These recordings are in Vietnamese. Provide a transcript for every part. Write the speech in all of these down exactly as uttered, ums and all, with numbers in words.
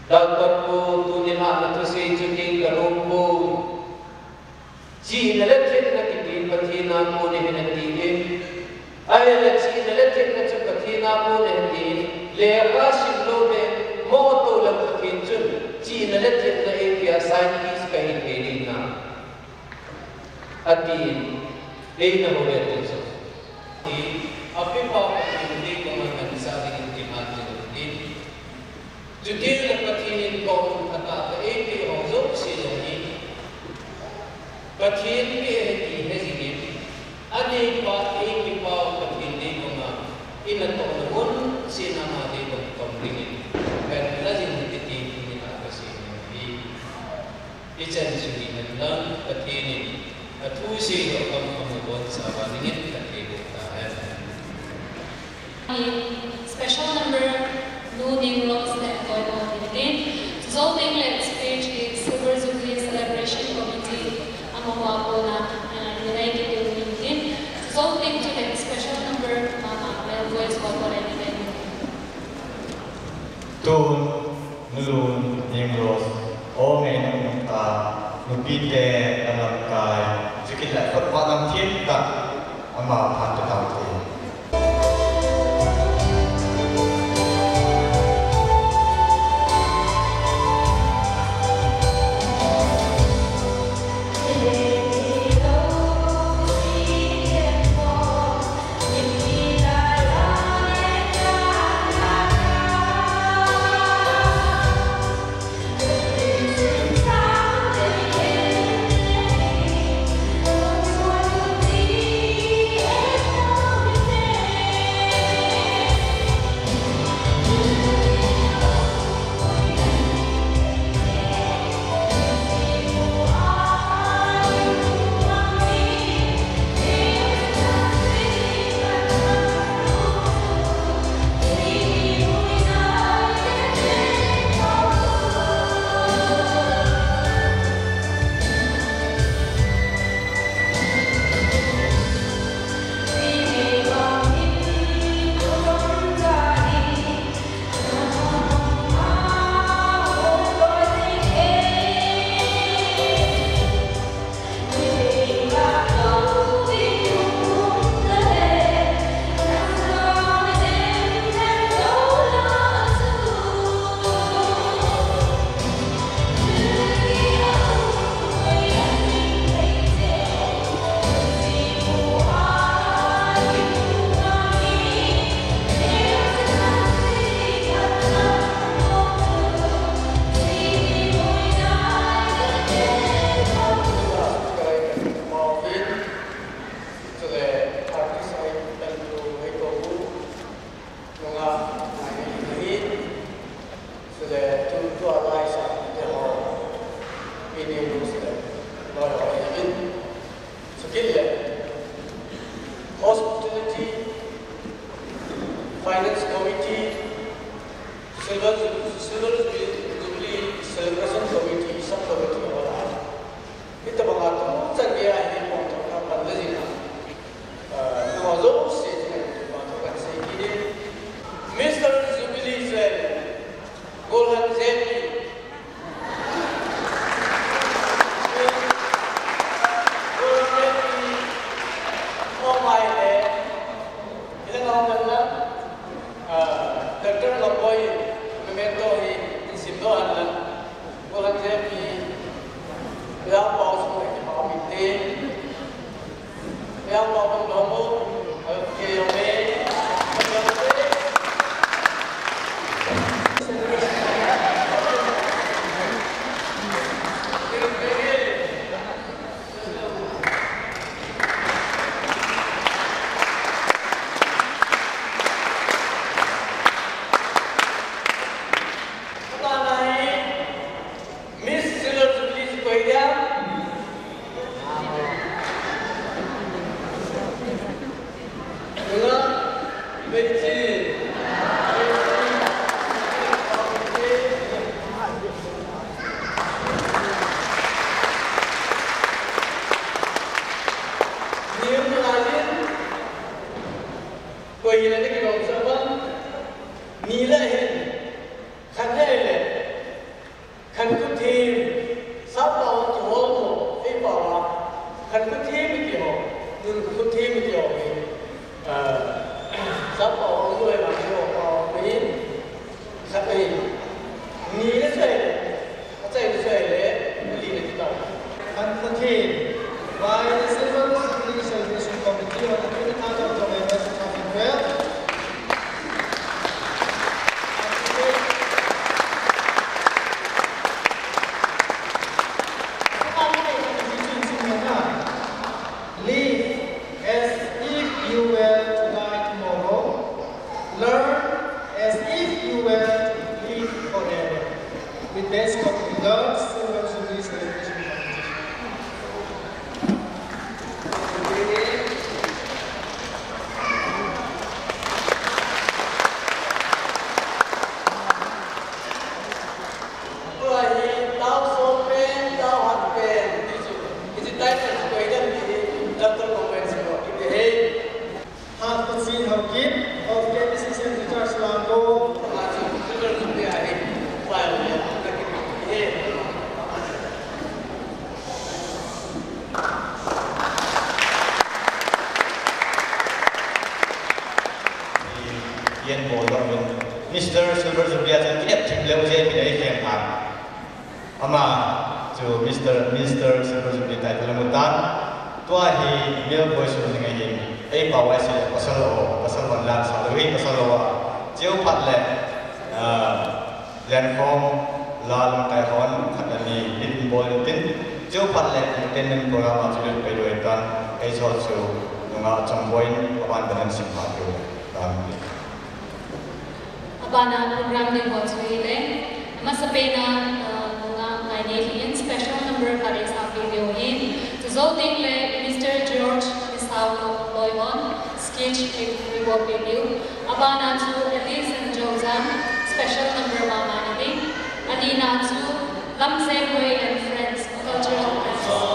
Dapat po tunin na to sa ijuking karong po. Si nalatit na kitin patina mo ni hinatiin. Ay si nalatit na sa patina mo ni hinatiin. Leka simlobe mo to lang patin chun. Si nalatit na ikiya scientist kahit pwede na. Atin, ay na mo beto sa. Api pa hindi ko man sabi ng timatin din. Judil na patinin ko ang kata ay kay Ozok sila ni. Patin kay hindi hezigit. Ani pa ay kipa patinin ko nga inatong sinamati ng pamringin. Kaya lazim nititin ni Akasin ni. Ichan sulihan lang patinin at husi ko ang pamukot sa waringin kakibutahan. Special number loading logs that go on again. Dissolving let's page is Silver Jubilee Celebration Committee Amawapo na United Union. Dissolving to that special number Mama Mel Voice Wapo na United. Tun, Nulun, Nimros, Omen, Ta, Nupite, Alamkai, Jukila, Fatwalang Tieta, Ama Pantatauti. Bye. with Best Couple Girls Silver Jubilee Celebration Competition. Half the scene of gift of K B C C Richard Slango. Yên bố cho mình Mister Silver Jubilee cho tiếp trực leo dây mình ấy kèm hàng ama cho Mister Mister Silver Jubilee tại Kuala Lumpur tua hi male voice ng ngày ấy bảo ai sẽ pasal lo pasal văn lang sa dewi pasal lo chiếu phát lệ lên phong la long tai hon khát ani in bol tin chiếu phát lệ tên nên program mà chúng tôi đuổiกันấy cho chiếu ngã trong bối ban bên sinh hoạt rồi làm Abana program din ko sa ile. Masapay na mga Canadian special number kari sa video in. So zoting le Mister George Misao Loyvon sketch reward video. Abana to Elise and Joseph special number mama natin. Adina to Lamseway and friends cultural events.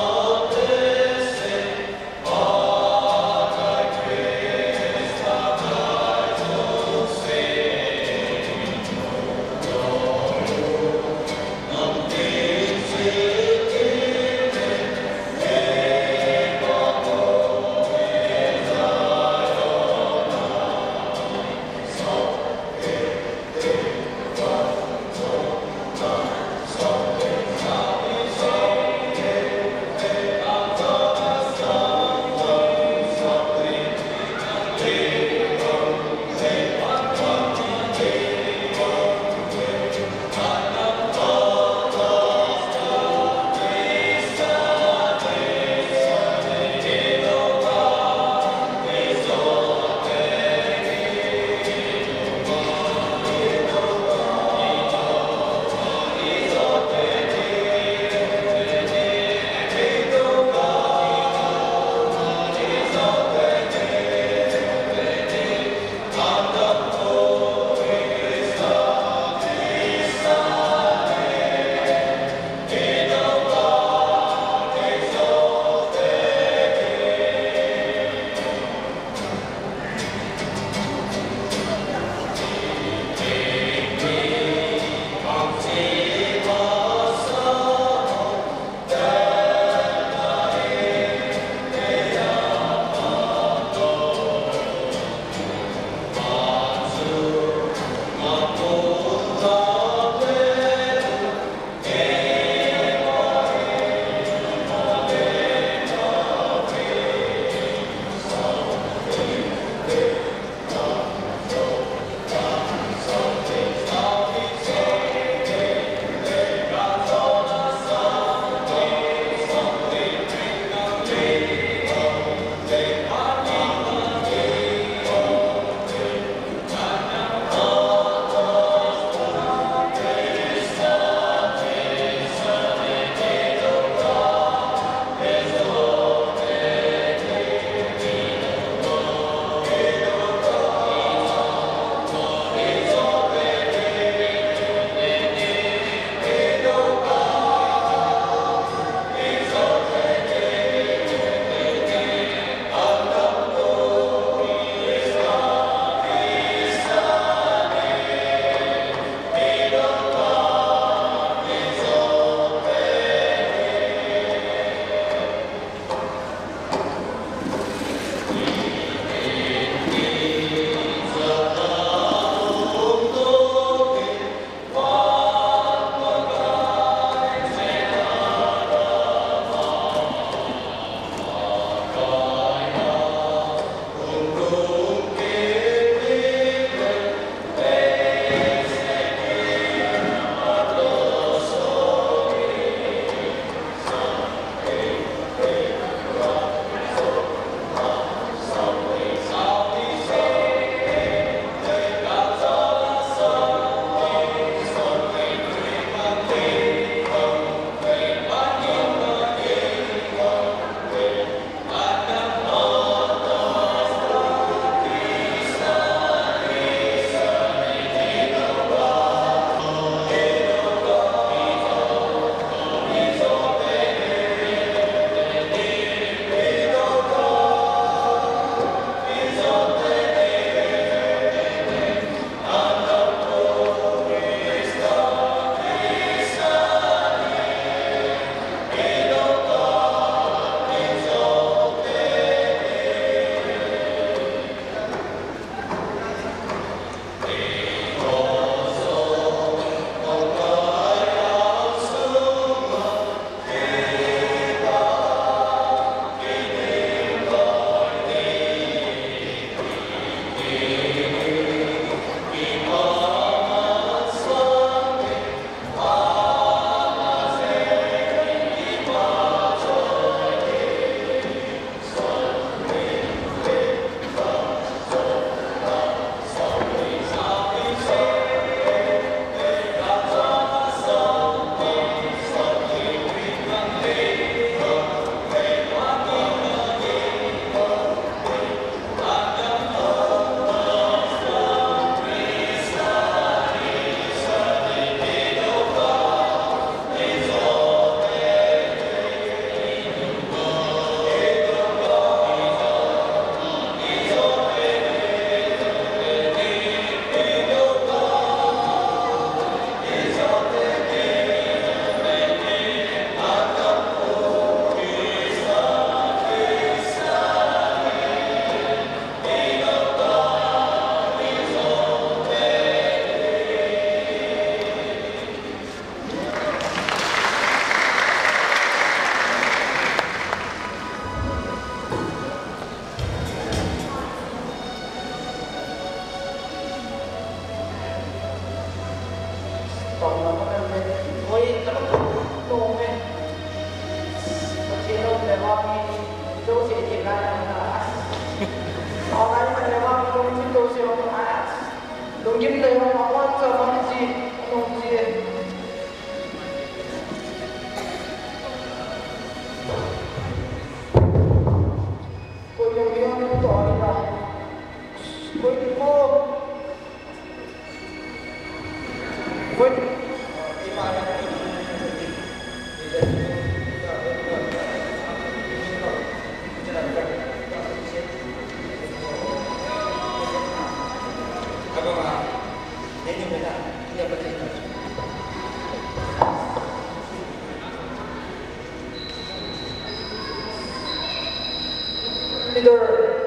Leader,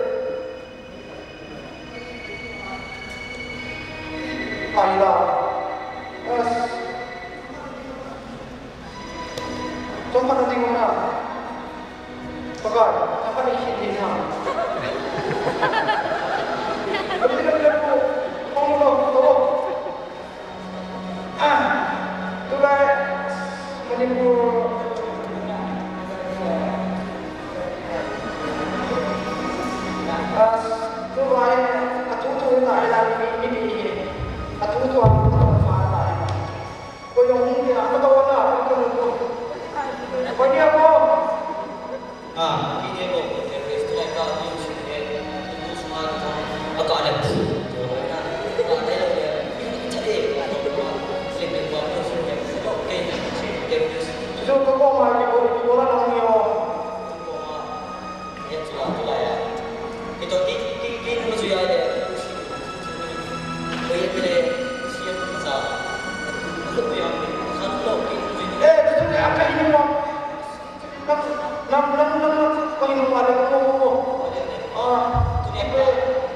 Ayla, as tuan pada tinggal na, pagar, apa ni hindi na? Tapi tidak tidak po, pangulo, toro. Ah, tulad Manipur. Tulad katutuin na ilang ini, katutuan ang mga ko yung hindi ako tawa na ako ko. Pwede ako. Ah, kini ko terus tu ka yung sini itu semua itu agak ada tu. Na na tayo dia. Jadi sini buat tu sini. Okey, terus So ko ko ma ko ko na lang yo. ya sudah tu lah ya. Itu di di di dulu sudah ada. Boleh boleh siap masa. Aku yang satu lagi. Eh, itu dia apa ini mo? Nam nam nam nam ko yung wala ko ko. Ah, kipe.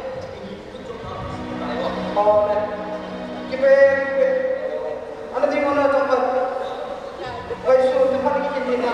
Oh, kipe. Ano din mo na tempat? Ay, so tempat ini na.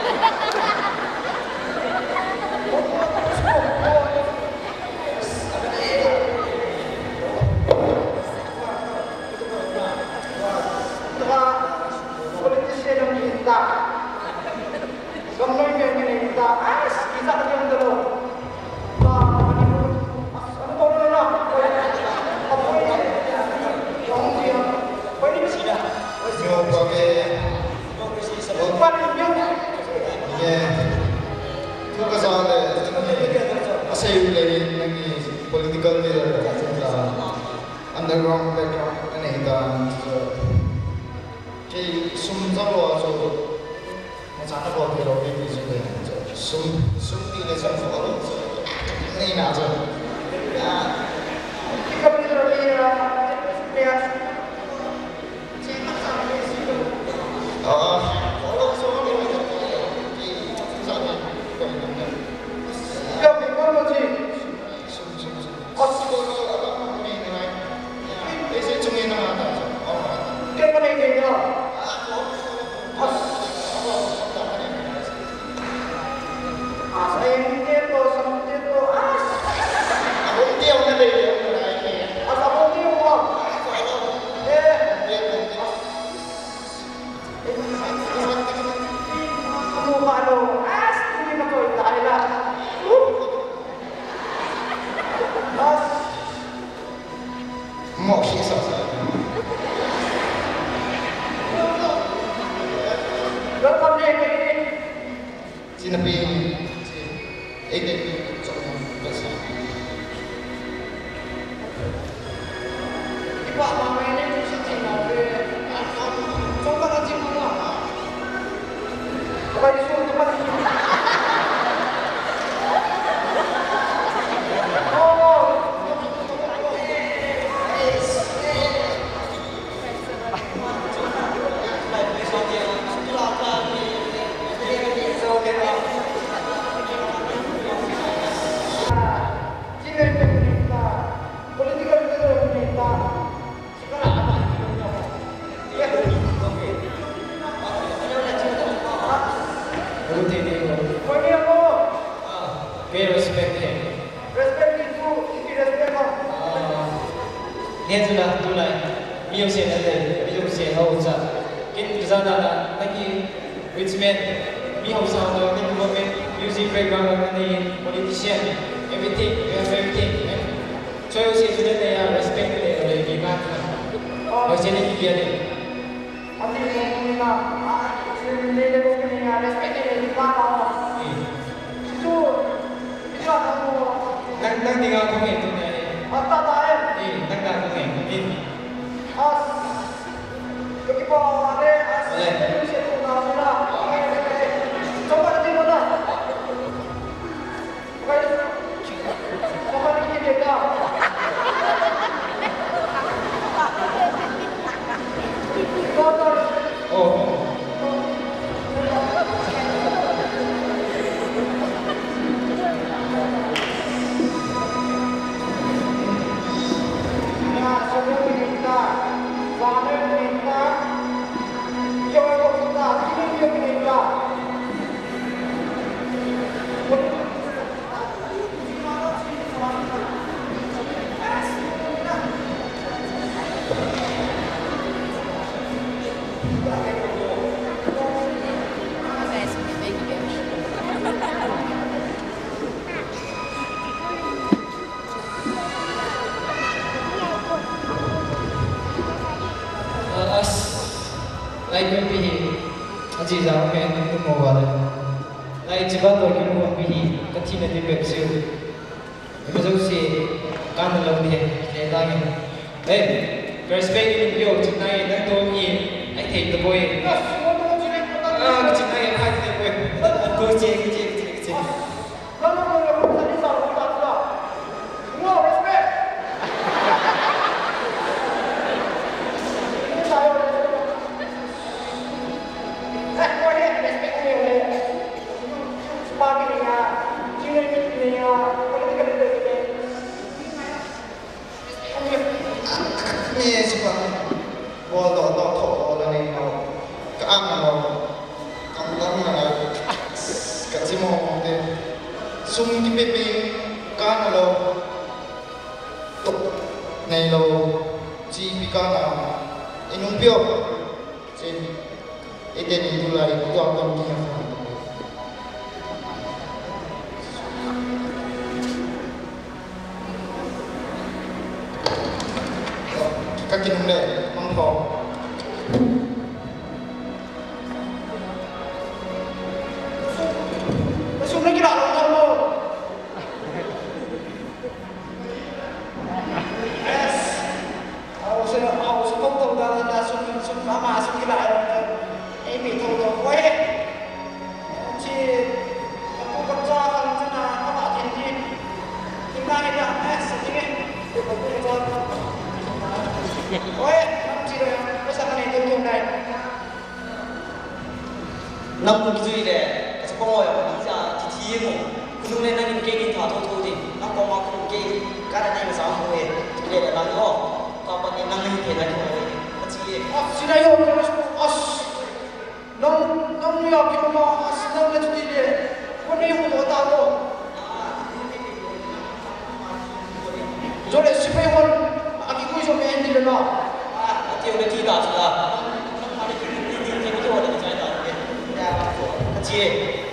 Politician yang minta, gambar yang minta, ah, kita kerja dulu. Nah, ano to na na? Apa ini? Yang dia, apa ini sih dah? Yo pakai Bukan yang ये तो कसाल है ऐसे ही लगे नहीं पॉलिटिकल में रहता underground background नहीं था कि सुनता हुआ जो मचाना बहुत ही रोके भी जो है सुन सुनती ले सब फॉलो नहीं ना जो kita beli roti ya, ya. ah follow सो नहीं कि सामने कोई नहीं Ya, bagaimana sih? सुन सुन सुन कस को अब नहीं नहीं ऐसे चुंगे ना आता और Dia mana ini ya? Ah, saya ini itu, sama itu, ah, aku dia udah deh udah ini ah, sama itu, wah. Eh, kamu kalau, ah, ini betul, tak ada. Ah, mau sih sasa berapa nih ini? sini pi eh deh coba kasih Ibu mama ini bisa tinggal di, coba nanti mama. Apa disuruh tempat ini? Oh, sini pemerintah, political pemerintah. Sekarang apa? Ya, Buti ni ko. kau ni apa? Kaya respect eh. Respect itu, ini respect apa? Niya sudah tulay. Miyo siya natin. Miyo siya hausa. Kin sana na nagi which meant miyo sa na nagi government music background na ni politician. Everything, we have everything. So yung siya sudah na respect nila oleh gimat. O siya na kibiyad eh. Nanti mungkin lah, sini ni dia mungkin ni respect ni di mana? Itu, itu aku Nang nang tinggal ko ito na eh. mata tayo. Eh, nang nang ko eh. As, bagi pa ada Like when we aji jam pen tu mobile, like jibat or kita mau pergi kecil nanti bersiul, macam si kan dalam ni, ni lagi. Eh, respect ini bio, cina ini nak tahu ni, I take the boy. Ah, cina ini I take the boy. Kau cek, cek, cek, cek. Ni sebab bol dot dot thok la ni no ka ang no kam kam na ka chi mo de sum ki pe pe ka na lo to nei lo chi pi ka na inung pyo chen ete ni tu la ri tu am tam ki na các kinh đệ mong thọ nó xuống lấy cái đạo đâu đâu yes ao sẽ ao sẽ không thông ra là xuống xuống phá mà xuống cái đại em bị thâu rồi quay chỉ có con cho con cho là các bạn tiền đi chúng ta đi ạ yes sẽ đi ôi, năm gì rồi, bây giờ cái này tôi dùng này. năm cái gì đấy, cái số ngồi ở bây giờ chỉ thi mà, cứ lúc này năng cái cái thảo thâu thâu thì, năng có mà không cái cái này mà sao không về, cái này là năng đó, còn bạn năng năng cái này không về, cái gì? 아, 지나요, 아, 너무 너무 약해 뭐, 아, 너무 레트디데, 오늘 이거 어디다고? 저래 스페인 아기 구이소 맨들로 나. À, tiêu cái thi đảo chứ là, nó đi đi đi đi cái chỗ này cái đảo này, nhà cái gì?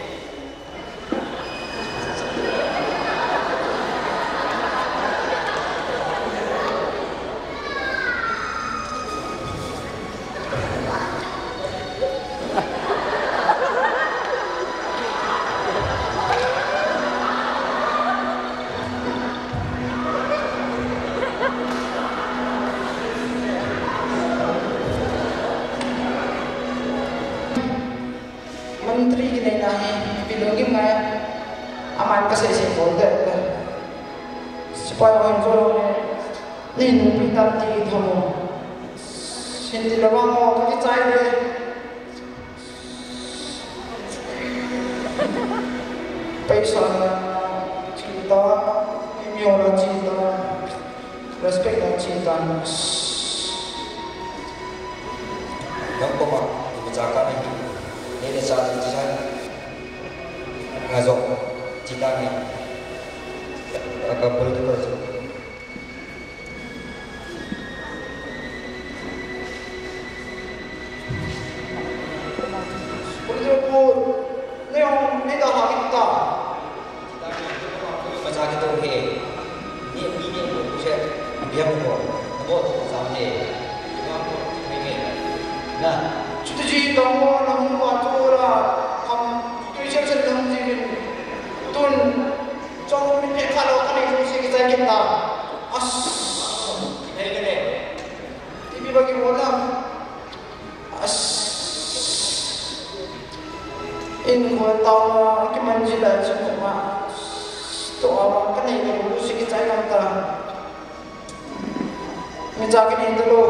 Menteri kita ini bilogi nggak aman kesehatan boleh supaya orang Jawa ni nubi tanti kamu sendiri lawang mau kaki cai deh pesa cinta ini orang cinta respect dan cinta Yang kau mak dibicarakan ini. Ini saat itu saya ngazok citanya agak politik aja. 그리고 내용 내가 하겠다. Baca gitu he, ni ini aku saya biar mau, aku sampai, aku ini, nah. 주지 너무 너무 와줘라. 감 tuyên đồng gì tuần trong mình thể khai cái này rồi sẽ giải quyết ta. As, Ini ini ini. ini bagi bola. As, in gua tahu cái manjilah semua. Tu orang cái này rồi sẽ giải quyết ta. Mình giải quyết ini dulu.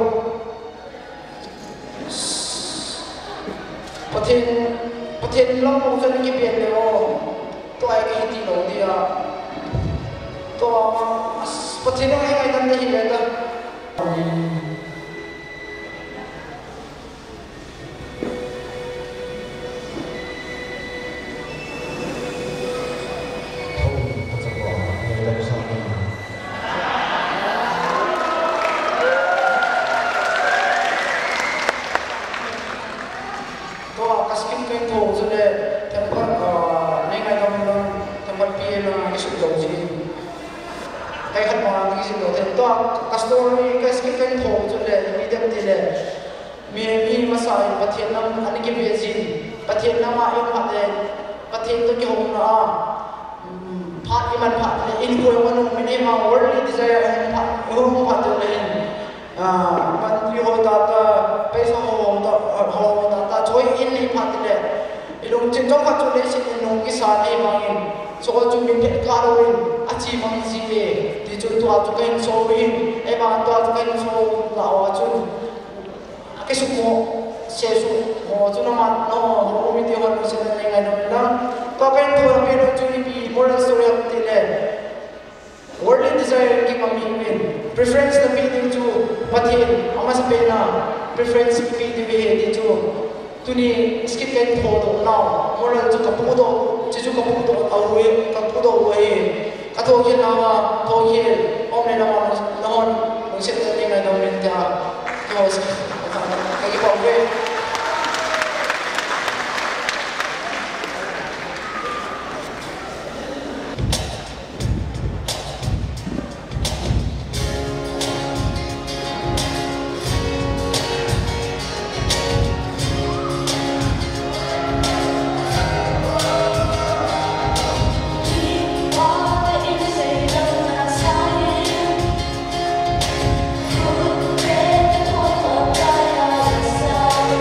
ประเทศประเทศเราคงจะไม่เปลี่ยนเลยว่าตัวไอ้ที่ที่เราเนี่ยตัวประเทศเราให้ไงตั้งแต่ที่เลยนะ 아 skipeng thong chu le tempat nei ngai dam long tempat pi lo ngi su do ji kai khat ma ngi su do the to customer ni ka skipeng thong chu le ni dem ti le mi mi masai pathian nam ani ki be ji pathian nama yo phat le pathian to ki hom na phat iman phat le in ko yo no mi ne ma worldly desire and phat yo phat le ah man ri ho ta ta paisa ho ta ho ta ta joy in ni phat le ilung chin jong kha chu le sin nong ki sa nei ma in so ko chu min phet kha ro in achi mang ji le ti chu tu a chu kain so in e ma tu a chu kain so la wa chu ke su mo se su mo chu na ma no ho mi ti ho no se nei ngai no na to kain tu mi no chu ni bi moral story of ti le worldly desire ki ma mi min preference na pi ding chu pathian ama sa pe na preference pi di be di chu tuni skip ken tho do na moral chu ka pu do chi chu ka pu do au we ka pu do we ka tho ye na wa tho ye om ne na ma non nong se ta ni na do men ta to s ka ki ba we Hãy subscribe cho kênh Ghiền Mì Gõ để không bỏ lỡ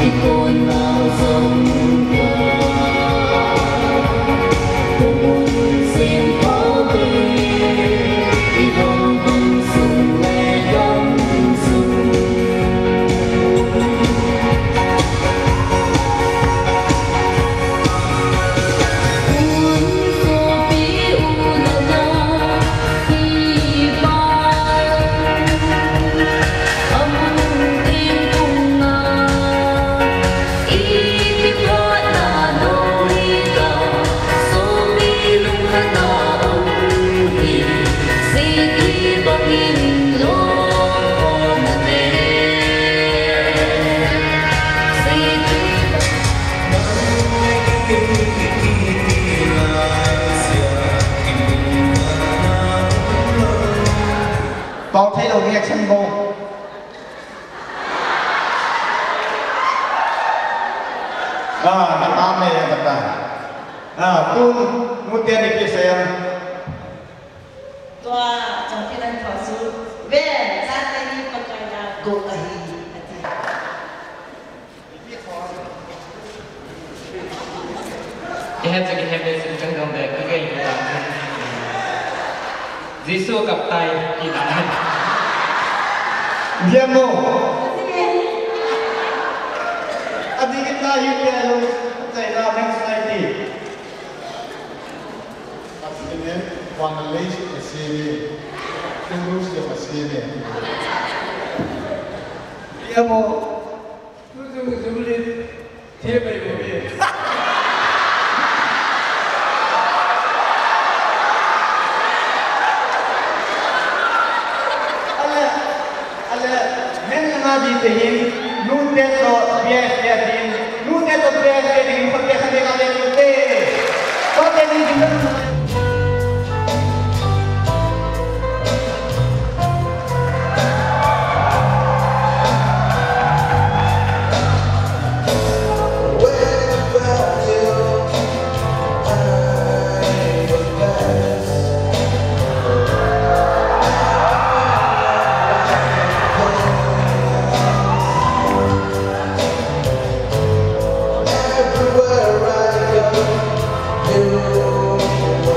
當睇到呢一親歌，啊，你啱咩嘢得啊？都冇啲你嘅聲。 ตัวจงพินันขอสู้เว้นซาเตนีปะกายดาโกอาฮีที่เห็นจะกินเห็นเป็นสิ่งจังๆแบบที่เกี่ยวกับจิสูกับไตกินอะไรเยี่ยมโมอดีตนายกเนี่ยเราใจเราไม่ใช่ดีปัจจุบันวันละเล็กกว่าเสียเนี่ยคุณรู้สึกว่าเสียเนี่ยเยี่ยมโมรู้สึกว่าจะไม่ได้เทียบไปหมดเลยDihin, nunde to bias bias din, nunde to bias bias din, pagka sa mga nunde, pagka hindi din Everywhere I go, you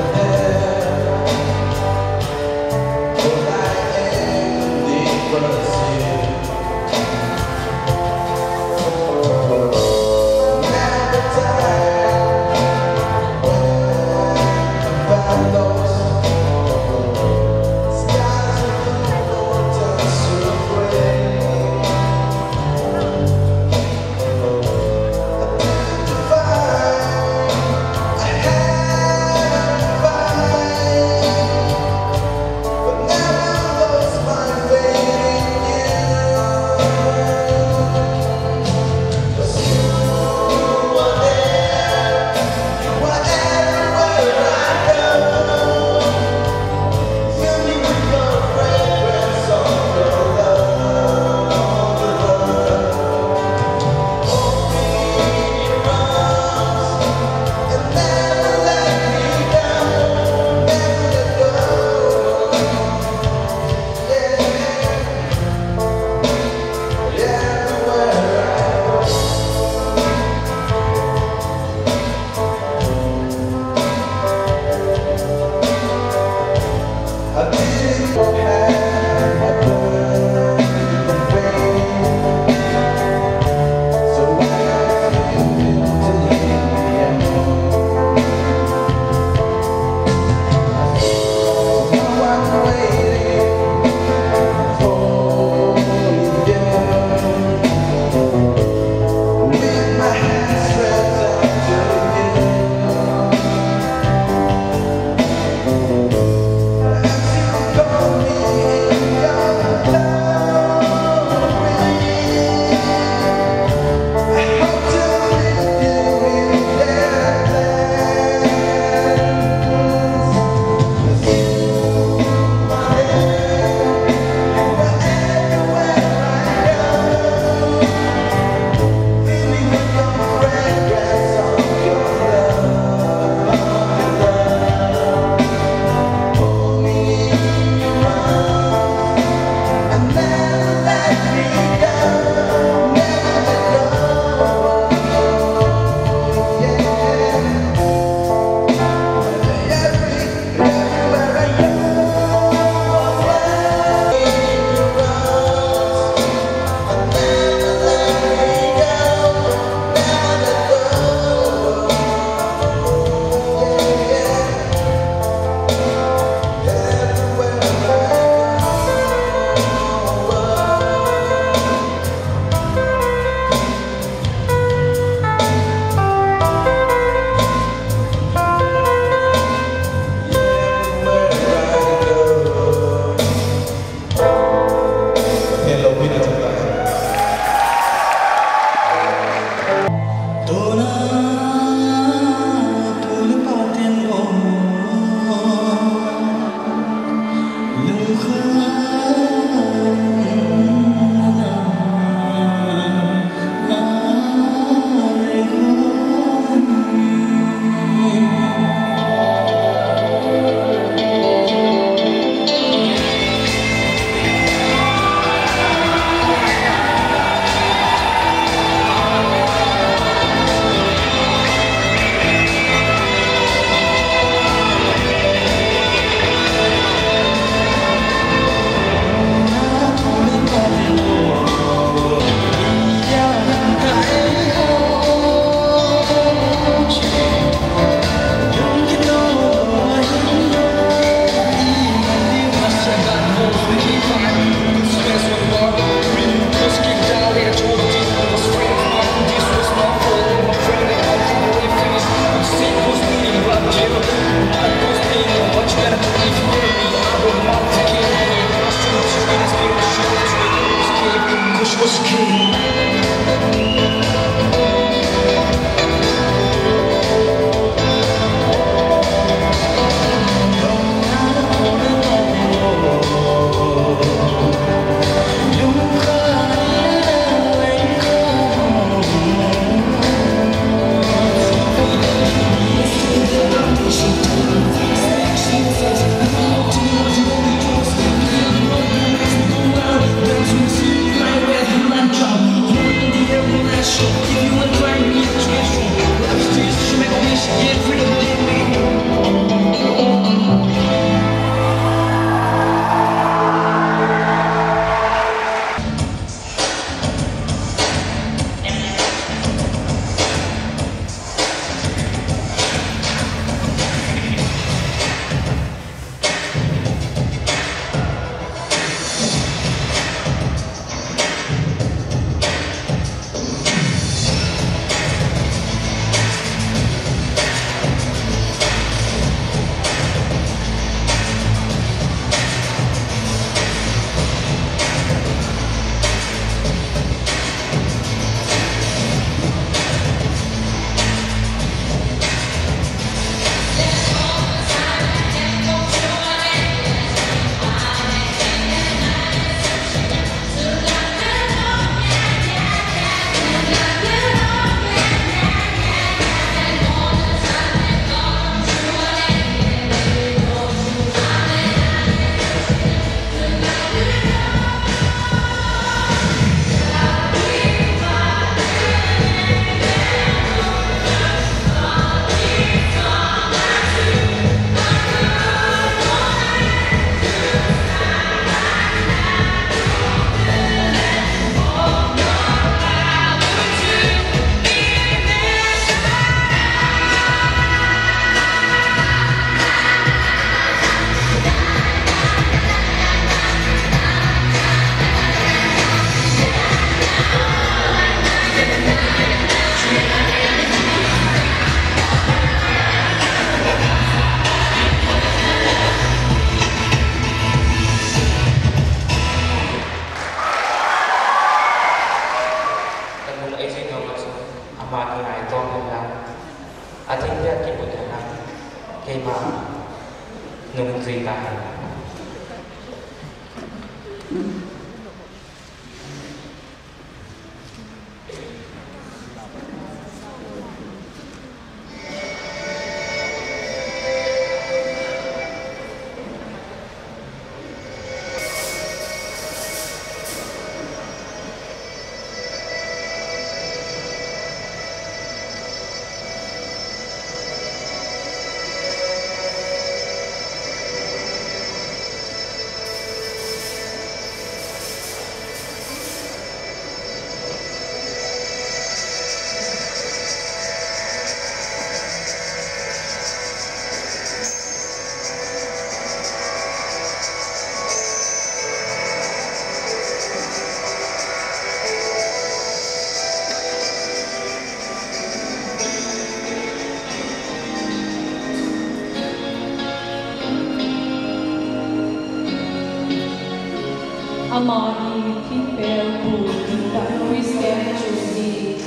Amani, Tipel, Buddha, Christian, Judy.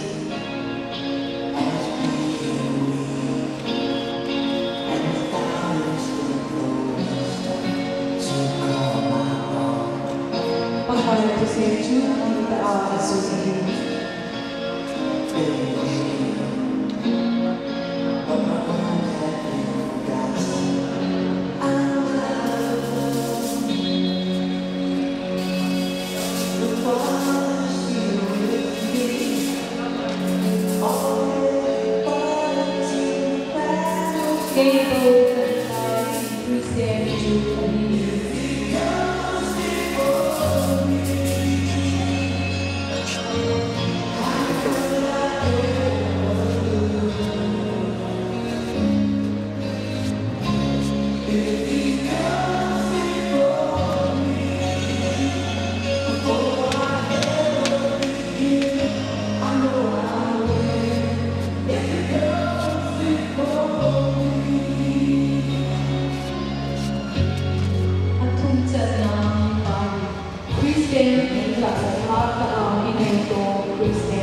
Pagkala to say Jude, ang taa Susie. Christian,